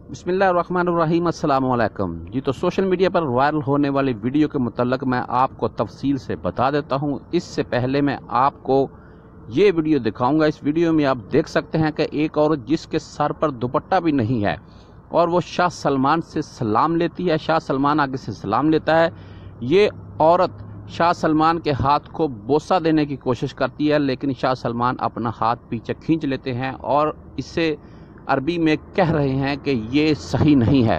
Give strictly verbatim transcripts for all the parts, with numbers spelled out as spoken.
बिस्मिल्लाहिर्रहमानिर्रहीम, अस्सलाम वालेकुम जी। तो सोशल मीडिया पर वायरल होने वाली वीडियो के मुतल्लक मैं आपको तफसील से बता देता हूं। इससे पहले मैं आपको ये वीडियो दिखाऊंगा। इस वीडियो में आप देख सकते हैं कि एक औरत जिसके सर पर दुपट्टा भी नहीं है और वो शाह सलमान से सलाम लेती है, शाह सलमान आगे से सलाम लेता है। ये औरत शाह सलमान के हाथ को बोसा देने की कोशिश करती है, लेकिन शाह सलमान अपना हाथ पीछे खींच लेते हैं और इससे अरबी में कह रहे हैं कि ये सही नहीं है,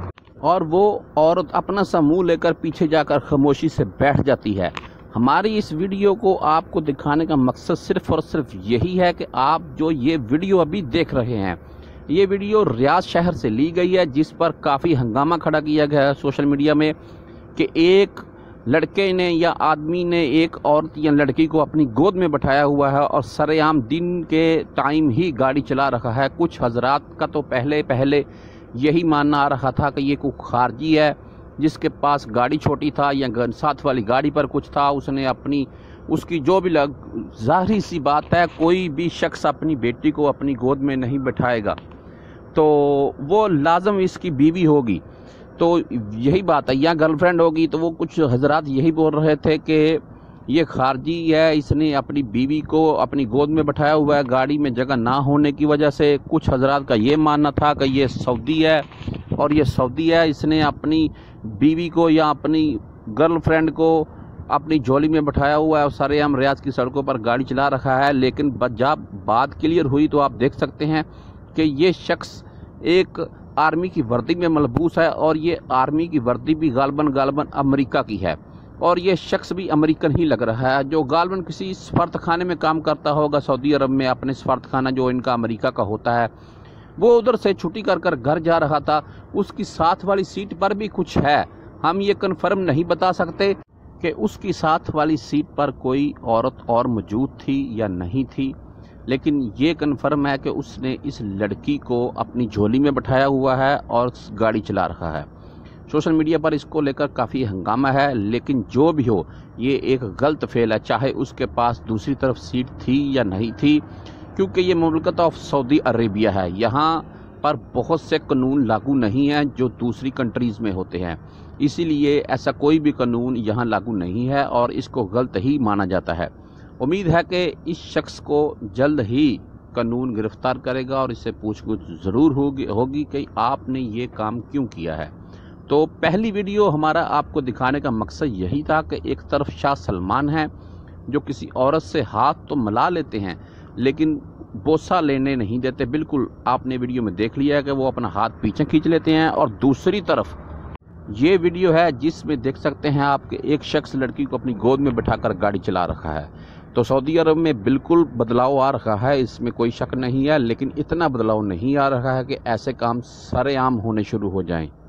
और वो औरत अपना सा मुंह लेकर पीछे जाकर खामोशी से बैठ जाती है। हमारी इस वीडियो को आपको दिखाने का मकसद सिर्फ और सिर्फ यही है कि आप जो ये वीडियो अभी देख रहे हैं, ये वीडियो रियाद शहर से ली गई है, जिस पर काफ़ी हंगामा खड़ा किया गया है सोशल मीडिया में कि एक लड़के ने या आदमी ने एक औरत या लड़की को अपनी गोद में बैठाया हुआ है और सरेआम दिन के टाइम ही गाड़ी चला रखा है। कुछ हजरात का तो पहले पहले यही मानना आ रहा था कि ये कोई खारजी है जिसके पास गाड़ी छोटी था या साथ वाली गाड़ी पर कुछ था, उसने अपनी उसकी जो भी लग ज़ाहिर सी बात है, कोई भी शख्स अपनी बेटी को अपनी गोद में नहीं बैठाएगा तो वो लाजम इसकी बीवी होगी। तो यही बात है, या गर्लफ्रेंड होगी। तो वो कुछ हजरात यही बोल रहे थे कि ये खारजी है, इसने अपनी बीवी को अपनी गोद में बैठाया हुआ है गाड़ी में जगह ना होने की वजह से। कुछ हजरात का ये मानना था कि ये सऊदी है और ये सऊदी है, इसने अपनी बीवी को या अपनी गर्लफ्रेंड को अपनी झोली में बैठाया हुआ है और सरेआम रियाद की सड़कों पर गाड़ी चला रखा है। लेकिन जब बात क्लियर हुई तो आप देख सकते हैं कि ये शख्स एक आर्मी की वर्दी में मलबूस है, और ये आर्मी की वर्दी भी गालबन गालबन अमेरिका की है, और ये शख्स भी अमेरिकन ही लग रहा है, जो गालबन किसी सफारत खाने में काम करता होगा सऊदी अरब में। अपने सफारत खाना जो इनका अमेरिका का होता है, वो उधर से छुट्टी कर कर घर जा रहा था। उसकी साथ वाली सीट पर भी कुछ है, हम ये कन्फर्म नहीं बता सकते कि उसकी साथ वाली सीट पर कोई औरत और मौजूद थी या नहीं थी, लेकिन ये कन्फर्म है कि उसने इस लड़की को अपनी झोली में बैठाया हुआ है और गाड़ी चला रखा है। सोशल मीडिया पर इसको लेकर काफ़ी हंगामा है, लेकिन जो भी हो ये एक गलत फेल है, चाहे उसके पास दूसरी तरफ सीट थी या नहीं थी, क्योंकि ये मुमलकत ऑफ सऊदी अरेबिया है। यहाँ पर बहुत से कानून लागू नहीं हैं जो दूसरी कंट्रीज़ में होते हैं, इसीलिए ऐसा कोई भी कानून यहाँ लागू नहीं है और इसको गलत ही माना जाता है। उम्मीद है कि इस शख्स को जल्द ही कानून गिरफ्तार करेगा और इससे पूछताछ ज़रूर होगी होगी कि आपने ये काम क्यों किया है। तो पहली वीडियो हमारा आपको दिखाने का मकसद यही था कि एक तरफ शाह सलमान है जो किसी औरत से हाथ तो मिला लेते हैं लेकिन बोसा लेने नहीं देते। बिल्कुल आपने वीडियो में देख लिया है कि वो अपना हाथ पीछे खींच लेते हैं, और दूसरी तरफ ये वीडियो है जिसमें देख सकते हैं आप कि एक शख्स लड़की को अपनी गोद में बिठाकर गाड़ी चला रखा है। तो सऊदी अरब में बिल्कुल बदलाव आ रहा है, इसमें कोई शक नहीं है, लेकिन इतना बदलाव नहीं आ रहा है कि ऐसे काम सरेआम होने शुरू हो जाएं।